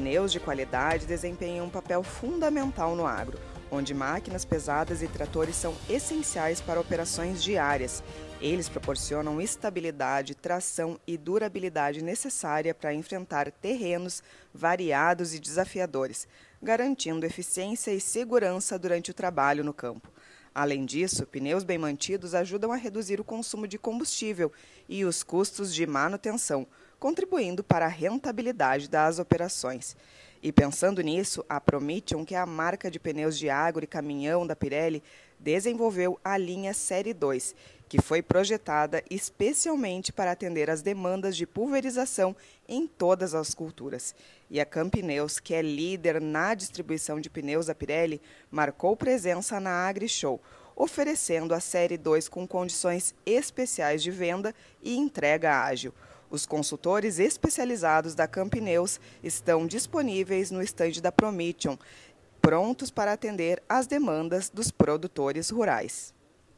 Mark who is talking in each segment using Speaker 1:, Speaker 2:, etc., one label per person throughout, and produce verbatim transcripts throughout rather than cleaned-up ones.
Speaker 1: Pneus de qualidade desempenham um papel fundamental no agro, onde máquinas pesadas e tratores são essenciais para operações diárias. Eles proporcionam estabilidade, tração e durabilidade necessária para enfrentar terrenos variados e desafiadores, garantindo eficiência e segurança durante o trabalho no campo. Além disso, pneus bem mantidos ajudam a reduzir o consumo de combustível e os custos de manutenção, contribuindo para a rentabilidade das operações. E pensando nisso, a Prometeon, que é a marca de pneus de agro e caminhão da Pirelli, desenvolveu a linha Série dois, que foi projetada especialmente para atender às demandas de pulverização em todas as culturas. E a Campneus, que é líder na distribuição de pneus da Pirelli, marcou presença na AgriShow, oferecendo a Série dois com condições especiais de venda e entrega ágil. Os consultores especializados da Campneus estão disponíveis no estande da Prometeon, prontos para atender às demandas dos produtores rurais.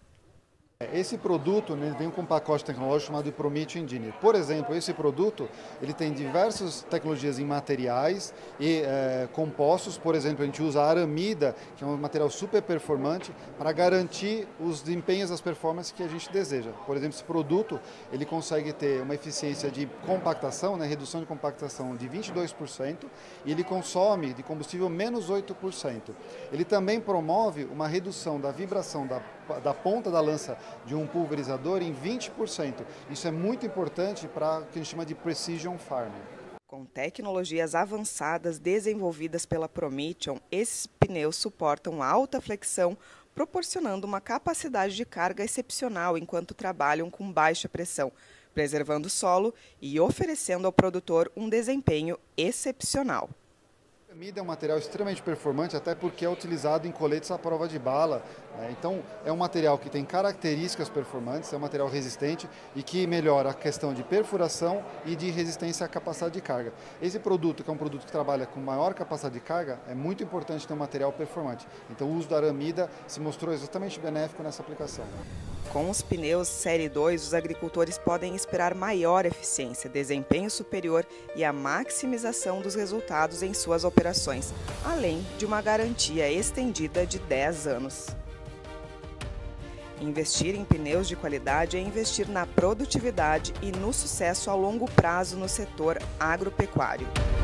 Speaker 2: Esse produto, né, vem com um pacote tecnológico chamado de Prometeon Engineer. Por exemplo, esse produto ele tem diversas tecnologias em materiais e é, compostos. Por exemplo, a gente usa a aramida, que é um material super performante, para garantir os desempenhos das performances que a gente deseja. Por exemplo, esse produto ele consegue ter uma eficiência de compactação, né, redução de compactação de vinte e dois por cento, e ele consome de combustível menos oito por cento. Ele também promove uma redução da vibração da, da ponta da lança de um pulverizador em vinte por cento. Isso é muito importante para o que a gente chama de precision farming.
Speaker 1: Com tecnologias avançadas desenvolvidas pela Prometeon, esses pneus suportam alta flexão, proporcionando uma capacidade de carga excepcional enquanto trabalham com baixa pressão, preservando o solo e oferecendo ao produtor um desempenho excepcional.
Speaker 2: A aramida é um material extremamente performante, até porque é utilizado em coletes à prova de bala, né? Então é um material que tem características performantes, é um material resistente e que melhora a questão de perfuração e de resistência à capacidade de carga. Esse produto, que é um produto que trabalha com maior capacidade de carga, é muito importante ter um material performante. Então o uso da aramida se mostrou exatamente benéfico nessa aplicação.
Speaker 1: Com os pneus Série dois, os agricultores podem esperar maior eficiência, desempenho superior e a maximização dos resultados em suas operações, além de uma garantia estendida de dez anos. Investir em pneus de qualidade é investir na produtividade e no sucesso a longo prazo no setor agropecuário.